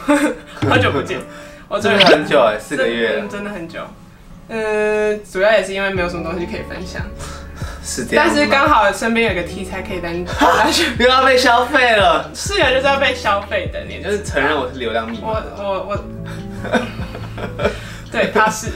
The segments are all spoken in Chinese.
好久不见，我真的很久哎，4个月， 真的很久。主要也是因为没有什么东西可以分享， 是这样。 但是刚好身边有个题材可以跟大家， 又要被消费了。 是啊，就是要被消费的，你就是承认我是流量密码。 我，对，他是，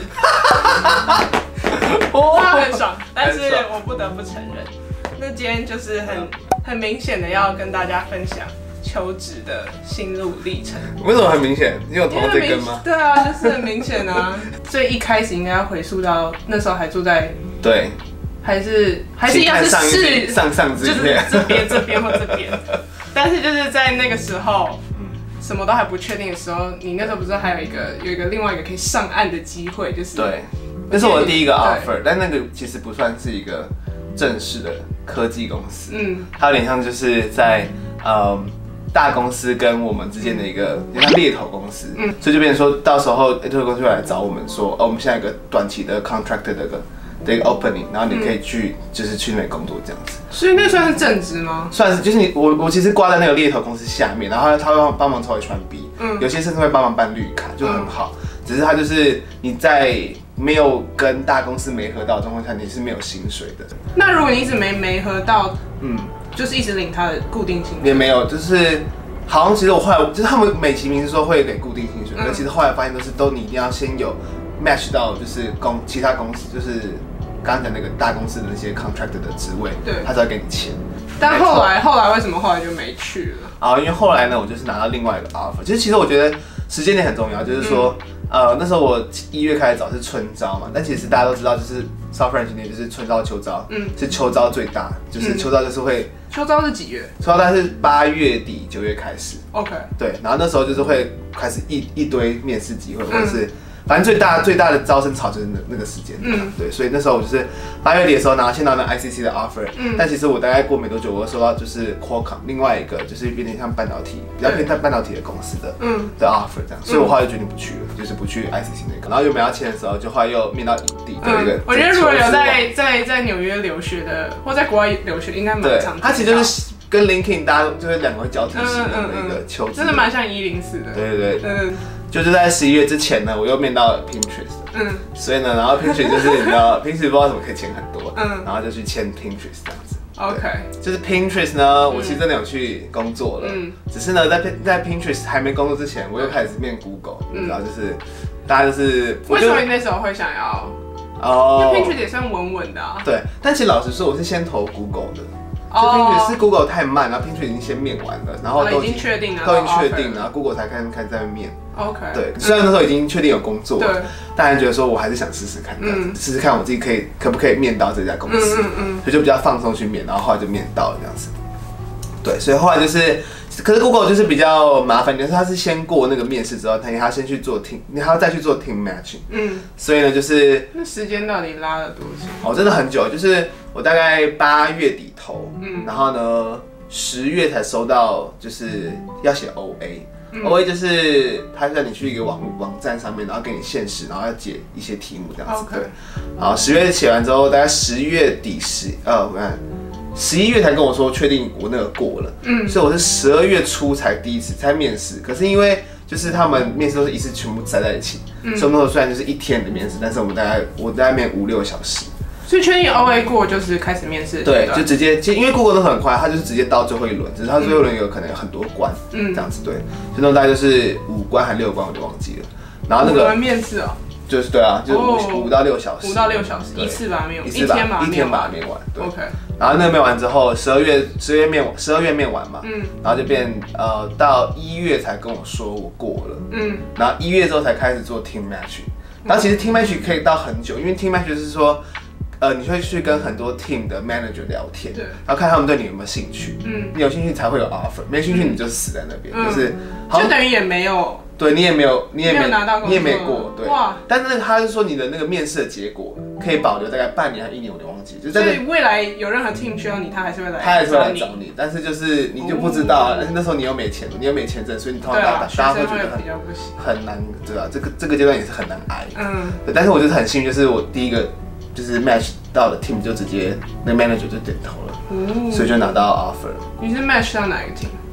他很爽，但是我不得不承认，那今天就是很明显的要跟大家分享求职的心路历程。 为什么很明显？你有头这根吗？ 对啊，就是很明显啊。最一开始应该要回溯到那时候还住在对， 还是一样是上之就是这边或这边，但是就是在那个时候。什么都还不确定的时候，你那时候不是还有一个另外一个可以上岸的机会，就是对，那是我的第一个 offer， 但那个其实不算是一个正式的科技公司，它有点像就是在大公司跟我们之间的一个像猎头公司，所以就变成说到时候猎头公司会来找我们说，我们现在有个短期的 contract 的一个 opening， 然后你可以去就是去那边工作这样子。 所以那算是正职吗？ 算是，就是我其实挂在那个猎头公司下面，然后他会帮忙抽 H1B，有些甚至会帮忙办绿卡，就很好。只是他就是你在没有跟大公司媒合到的状况下，你是没有薪水的。 那如果你一直没媒合到，就是一直领他的固定薪水， 也没有，就是好像其实我后来就是他们美其名是说会给固定薪水，但其实后来发现都你一定要先有 match 到就是其他公司就是。刚刚讲那个大公司的那些 contractor 的职位， 对， 他才会给你钱。 但后来为什么后来就没去了？ 啊，因为后来呢，我就是拿到另外一个 offer。其实我觉得时间点很重要，就是说，那时候我1月开始找是春招嘛，但其实大家都知道，就是 software engineer 就是春招、秋招，是秋招最大，就是秋招就是会。 秋招是几月？ 秋招大概是8月底9月开始。 OK。 对，然后那时候就是会开始一堆面试机会，或者是。反正最大的招生潮就是那个时间，对，所以那时候我就是8月底的时候签到那 ICC 的 offer，但其实我大概过没多久，我又收到就是 Qualcomm 另外一个就是有点像半导体，比较偏半导体的公司的offer 这样，所以我后来就决定不去了，就是不去 ICC 那个，然后原本要签的时候，就后来又面到影帝的一个。 我觉得如果有在纽约留学的，或在国外留学，应该蛮常。 他其实就是跟 LinkedIn 大家就是两个会交替使用的一个求职， 真的蛮像104的。 对。就是在11月之前呢，我又面到 Pinterest，所以呢，然后 Pinterest 就是你知道，Pinterest 不知道怎么可以钱很多，然后就去签 Pinterest 这样子。 OK， 就是 Pinterest 呢，我其实真的有去工作了，只是呢，在 Pinterest 还没工作之前，我又开始面 Google，你知道，就是大家就是， 为什么你那时候会想要？因为 Pinterest 也算稳稳的啊。 对，但其实老实说，我是先投 Google 的。Pinterest 是 Google 太慢，然后 Pinterest 已经先面完了，然后都已经确定了， 然后 Google 才开始在面。 OK， 对，虽然那时候已经确定有工作，对，但觉得说我还是想试试看，试试看我自己可不可以面到这家公司，所以就比较放松去面，然后后来就面到了这样子。对，所以后来就是，可是 Google 就是比较麻烦，就是他是先过那个面试之后，他还要先去做 team， 你还要再去做 team matching，所以呢就是那时间到底拉了多久？ 哦，真的很久，就是我大概8月底投，然后呢10月才收到，就是要写 OA。OA 就是他让你去一个网站上面，然后给你限时，然后要解一些题目这样子。对，好，10月写完之后，大概10月底我看11月才跟我说确定我那个过了，所以我是12月初才第一次才面试。可是因为就是他们面试都是一次全部塞在一起，所以我们那时候虽然就是1天的面试，但是我大概面5-6个小时。 所以确定 OA 过就是开始面试， 对，就直接，因为 Google 都很快，它就是直接到最后一轮，只是它最后一轮有可能有很多关，这样子对，就那大概就是5关还6关，我就忘记了。然后那个面试哦， 就是对啊，就是5到6小时 ，5到6小时，一次把它面完， 一天把它面完，对。 OK。 然后那个面完之后，12月面完嘛，然后就变到1月才跟我说我过了，然后1月之后才开始做 team match， 然后其实 team match 可以到很久，因为 team match 就是说。你会去跟很多 team 的 manager 聊天，然后看他们对你有没有兴趣。你有兴趣才会有 offer， 没兴趣你就死在那边， 就等于也没有。 对你也没有拿到工作， 你也没过，对。哇！但是他是说你的那个面试的结果可以保留大概半年还1年，我就忘记。 所以未来有任何 team 需要你，他还是会来找你， 但是就是你就不知道，而且那时候你又没钱，你又没签证，所以你通常大家会觉得很难，对啊，这个阶段也是很难挨。对，但是我就是很幸运，就是我第一个。就是 match 到的 team 就直接那个 manager 就点头了，所以就拿到 offer。 你是 match 到哪一个 team？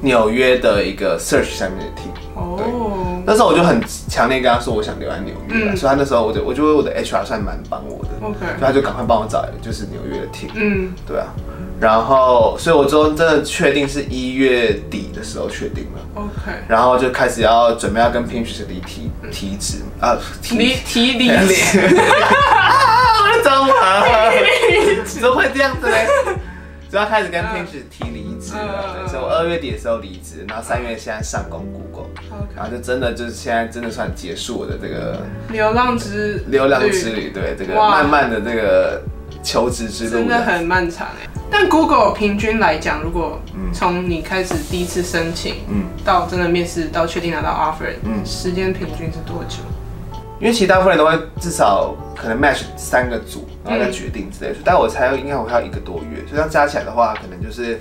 纽约的一个 search 下面的 team。哦，那时候我就很强烈跟他说我想留在纽约，所以他那时候我觉得我的 HR 算蛮帮我的 ，OK， 所以他就赶快帮我找就是纽约的 team。对啊。然后，所以我最后真的确定是1月底的时候确定了。OK。然后就开始要准备要跟 Pinterest 提职啊， 提离职。 我的中文怎么会这样子呢？就要开始跟 Pinterest 提离职了。所以我2月底的时候离职，然后3月现在上工 Google， 然后就真的就是现在真的算结束我的这个流浪之旅，对，这个慢慢的这个求职之路真的很漫长哎。但 Google 平均来讲，如果从你开始第一次申请，到真的面试到确定拿到 offer，时间平均是多久？ 因为其实大部分人都会至少可能 match 3个组，然后再决定之类的。但我猜应该我要1个多月，所以这样加起来的话，可能就是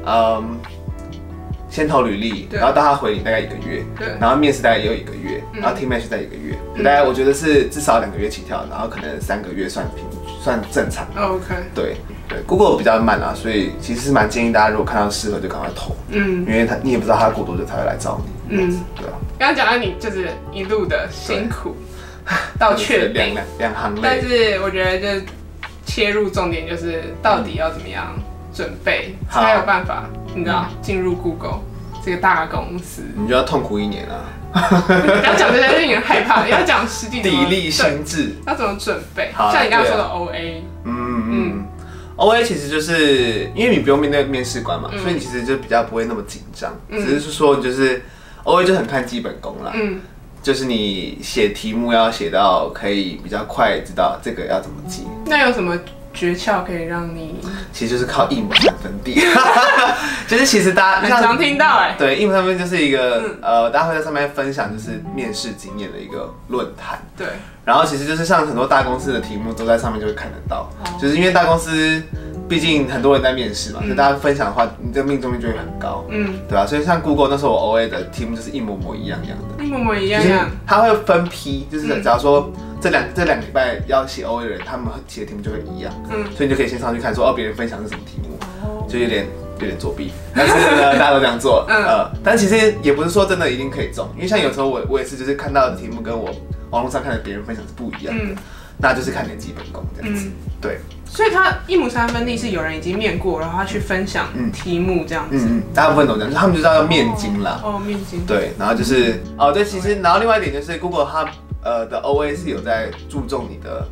先投履历，然后到他回你大概1个月，然后面试大概也有1个月，然后 team match 再1个月，大概我觉得是至少2个月起跳，然后可能3个月算正常。 OK。 对 ，Google 比较慢啊，所以其实是蛮建议大家如果看到适合就赶快投，因为你也不知道他过多久才会来找你，对啊。 刚刚讲到你就是一路的辛苦到确定两行泪， 但是我觉得就切入重点就是到底要怎么样准备才有办法，你知道进入 Google 这个大公司， 你就要痛苦1年啊。 不要讲这些令人害怕，要讲实际砥砺心智， 要怎么准备。像你刚刚说的 OA， OA 其实就是因为你不用面对面试官嘛，所以你其实就比较不会那么紧张，只是说就是 OA 就很看基本功啦。就是你写题目要写到可以比较快知道这个要怎么记。 那有什么诀窍可以让你？ 其实就是靠1亩3分地，就是其实大家很常听到对，1亩3分就是一个大家会在上面分享就是面试经验的一个论坛。 对。 然后其实就是像很多大公司的题目都在上面就会看得到，就是因为大公司毕竟很多人在面试嘛，所以大家分享的话，你这命中率就会很高，对吧？所以像 Google 那时候我 OA 的题目就是一模一样的， 一模一样， 它会分批，就是假如说这两个礼拜要写 OA 的人，他们写的题目就会一样，所以你就可以先上去看说别人分享是什么题目，就有点作弊，但是呢大家都这样做，但其实也不是说真的一定可以中，因为像有时候我也是就是看到的题目跟我网络上看的别人分享是不一样的，那就是看你的基本功这样子，对。 所以他1亩3分地是有人已经面过，然后他去分享题目这样子， 大部分都这样，就是他们就知道要面经啦， 面经， 对，然后就是对，其实然后另外一点就是 Google 它的 OA 是有在注重你的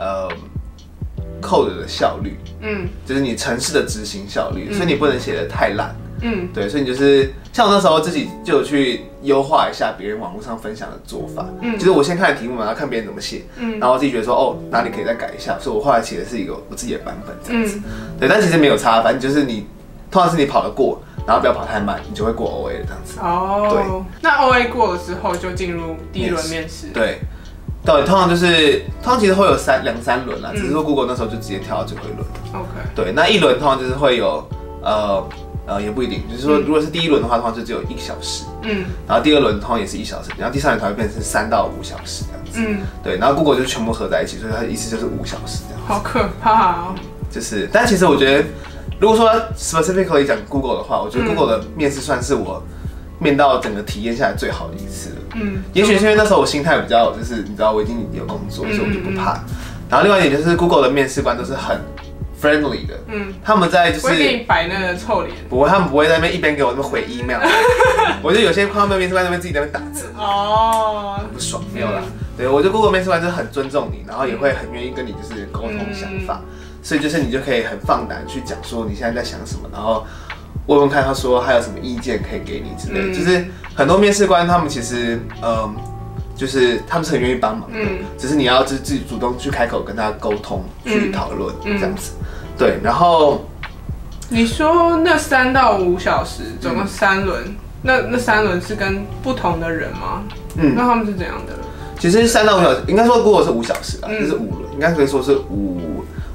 code 的效率，就是你程式的执行效率，所以你不能写得太烂，对，所以你就是像我那时候自己就有去优化一下别人网络上分享的做法，就是我先看题目嘛，然后看别人怎么写，然后我自己觉得说哪里可以再改一下，所以我后来写的是一个我自己的版本这样子，对，但其实没有差，反正就是你通常是你跑得过，然后不要跑太慢，你就会过 OA 的这样子。 对，那 OA 过了之后就进入第1轮面试， 对，通常其实会有2、3轮啦，只是说 Google 那时候就直接跳到最后1轮。OK， 对，那1轮通常就是会有也不一定，就是说，如果是第1轮的话，通常就只有1小时，然后第2轮通常也是1小时，然后第3轮才会变成3到5小时这样子，对，然后 Google 就是全部合在一起，所以它的意思就是5小时这样子。 好可怕哦！ 就是，但其实我觉得，如果说 specifically 讲 Google 的话，我觉得 Google 的面试算是我面到整个体验下来最好的一次了。也许是因为那时候我心态比较，就是你知道我已经有工作，所以我就不怕。然后另外一点就是 Google 的面试官都是很friendly 的，他们在就是不会给你摆那个臭脸， 不会，他们不会在那边一边给我那边回 email， 我觉得有些看到面试官那边自己在那边打字，很不爽，没有啦。对，我觉得 Google 面试官就是很尊重你，然后也会很愿意跟你就是沟通想法，所以就是你就可以很放胆去讲说你现在在想什么，然后问问看他说还有什么意见可以给你之类的，就是很多面试官他们其实就是他们是很愿意帮忙的，只是你要自己主动去开口跟他沟通，去讨论这样子。对，然后你说那3到5小时，总共3轮，那3轮是跟不同的人吗？那他们是怎样的？ 其实3到5小时，应该说 Google 是5小时啦，这是5轮，应该可以说是五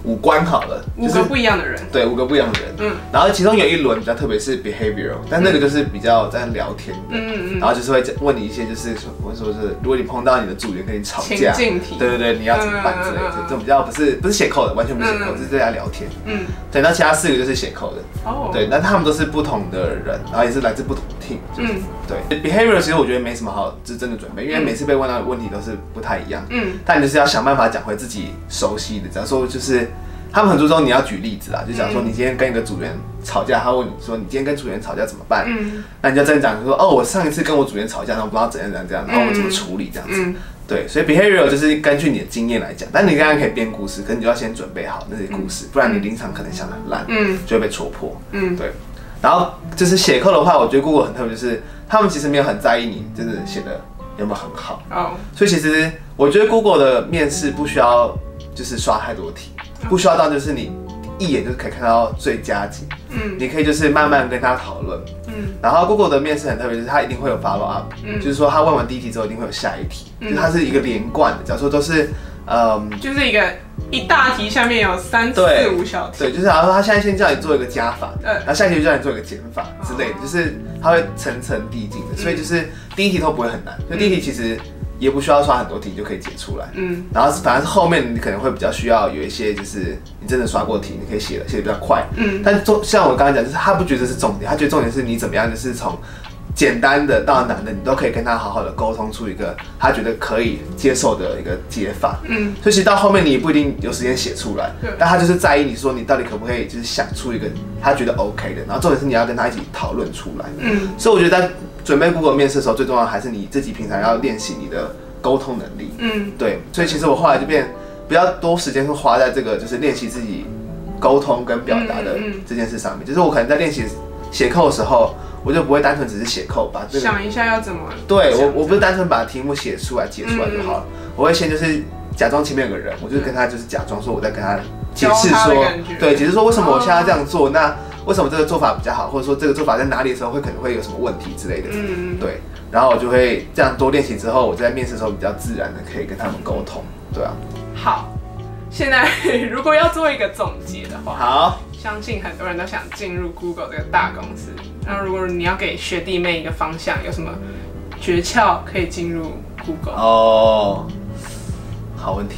5关好了 ，5个不一样的人， 对，5个不一样的人，然后其中有一轮比较特别是 behavioral， 但那个就是比较在聊天的，然后就是会问你一些就是我说是如果你碰到你的组员跟你吵架，对，你要怎么办之类的，这种比较不是写扣的，完全不是写扣，是在聊天，对，那其他4个就是写扣的，对，那他们都是不同的人，然后也是来自不同的 team，对 behavioral 其实我觉得没什么好是真的准备，因为每次被问到的问题都是不太一样，但你就是要想办法讲回自己熟悉的，假如说就是他们很注重你要举例子啦，就讲说你今天跟一个组员吵架，他问你说你今天跟组员吵架怎么办？那你就真讲说哦，我上一次跟我组员吵架，然后不知道怎样，然后我怎么处理这样子。对，所以 behavioral 就是根据你的经验来讲，但你当然可以编故事，可是你就要先准备好那些故事，不然你临场可能想得很烂，就会被戳破。对。然后就是写扣的话，我觉得 Google 很特别，就是他们其实没有很在意你就是写的有没有很好。所以其实我觉得 Google 的面试不需要就是刷太多题。不需要到就是你一眼就可以看到最佳解，你可以就是慢慢跟他讨论，然后 Google 的面试很特别，就是它一定会有 follow up，就是说他问完第一题之后一定会有下一题，就是它是一个连贯的，假如说都是就是一大题下面有3、4、5小题， 对，就是然后他现在先叫你做一个加法，然后下一题就叫你做一个减法之类的，就是它会层层递进的，所以就是第一题都不会很难，所以第一题其实也不需要刷很多题就可以解出来，然后反而是后面你可能会比较需要有一些就是你真的刷过题，你可以写的比较快，但像我刚才讲，就是他不觉得这是重点，他觉得重点是你怎么样，就是从简单的到难的，你都可以跟他好好的沟通出一个他觉得可以接受的一个解法，所以其实到后面你也不一定有时间写出来，但他就是在意你说你到底可不可以就是想出一个他觉得 OK 的，然后重点是你要跟他一起讨论出来，所以我觉得在准备 Google 面试的时候，最重要的还是你自己平常要练习你的沟通能力。对，所以其实我后来就变比较多时间会花在这个就是练习自己沟通跟表达的这件事上面。就是我可能在练习写扣的时候，我就不会单纯只是写扣，把这个想一下要怎么。 对，我不是单纯把题目写出来解出来就好了，我会先就是假装前面有个人，我就跟他就是假装说我在跟他解释说，对，解释说为什么我现在这样做，那为什么这个做法比较好，或者说这个做法在哪里的时候可能会有什么问题之类的，对，然后我就会这样多练习之后，我在面试的时候比较自然的可以跟他们沟通，对啊。 好，现在如果要做一个总结的话， 好， 相信很多人都想进入 Google 这个大公司，那如果你要给学弟妹一个方向，有什么诀窍可以进入 Google？ 哦，好问题。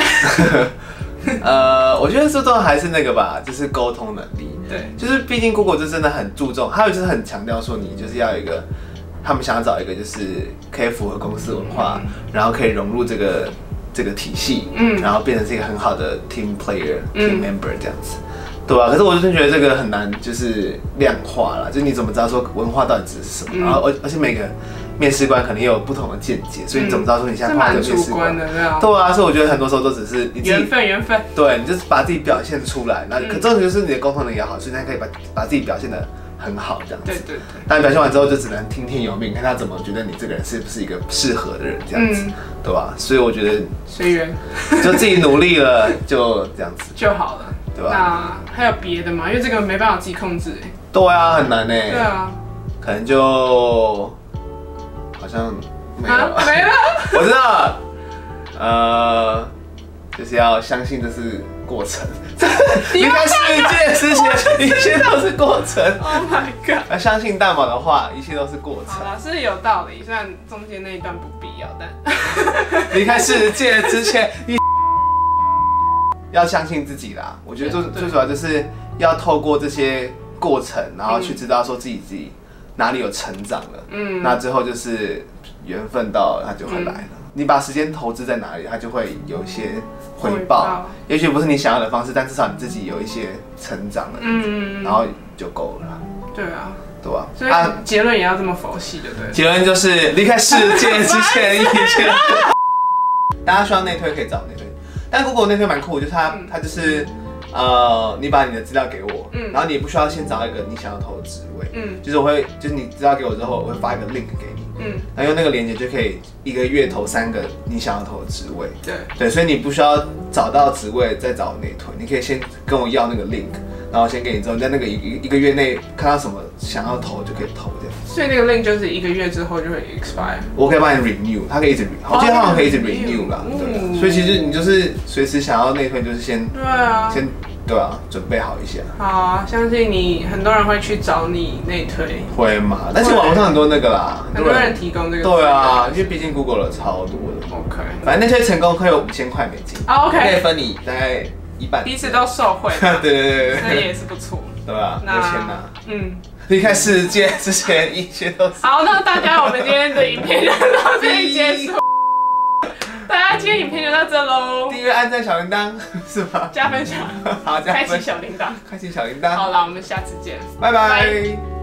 我觉得最重要还是那个吧，就是沟通能力。 对， 就是毕竟 Google 就真的很注重，还有就是很强调说你就是要有一个，他们想要找一个就是可以符合公司文化，然后可以融入这个体系，然后变成是一个很好的 team player、team member 这样子，对吧？可是我就觉得这个很难就是量化啦，就是你怎么知道说文化到底指的是什么？然后而且每个面试官可能也有不同的见解，所以你怎么知道说你现在碰到这个面试官？对啊，所以我觉得很多时候都只是你自己缘分， 对，你就是把自己表现出来，那可重点就是你的沟通能力也好，所以你可以把自己表现得很好这样子。对。但表现完之后就只能听天由命，看他怎么觉得你这个人是不是一个适合的人这样子，对吧？所以我觉得随缘， 就自己努力了，就这样子就好了，对吧？那还有别的吗？因为这个没办法自己控制对啊，很难哎。 对啊， 可能就好像没有了。 没了。 我知道了，就是要相信这是过程。离开世界之前，一切都是过程。 Oh my god！ 要相信大毛的话，一切都是过程。 好啦，是有道理，虽然中间那一段不必要，但离开世界之前，要相信自己啦。我觉得最主要就是要透过这些过程，然后去知道说自己哪里有成长了。那之后就是缘分到了，它就会来了。你把时间投资在哪里，它就会有一些回报。也许不是你想要的方式，但至少你自己有一些成长了，然后就够了。 对啊， 对吧？ 所以结论也要这么佛系，对不对？ 结论就是离开世界之前一切。大家需要内推可以找内推，但 Google 内推蛮酷，就是它就是你把你的资料给我，然后你也不需要先找一个你想要投的职位，就是你资料给我之后，我会发一个 link 给你。然后用那个连结就可以一个月投3个你想要投的职位。对，所以你不需要找到职位再找内推，你可以先跟我要那个 link， 然后先给你之后，你在那个一个月内看到什么想要投就可以投这样。 所以那个 link 就是1个月之后就会 expire。 我可以帮你 renew， 它可以一直 renew， 我记得它好像可以一直 renew 啦，对。所以其实你就是随时想要内推，就是先对啊，准备好一下。 好啊，相信你很多人会去找你内推。 会嘛？但是网络上很多那个啦， 很多人提供这个。 对啊，因为毕竟 Google 了超多的。 OK。 反正那些成功会有5000块美金。 OK。 可以分你大概一半。 彼此都受惠。 对。 那也是不错。 对啊，有钱拿。 离开世界之前，一切都是。 好，那大家，我们今天的影片就到这里结束。大家今天影片就到这喽。 订阅、按赞、小铃铛是吗？ 加分享。 好， 开启小铃铛。 开启小铃铛。 好了，我们下次见。 拜拜。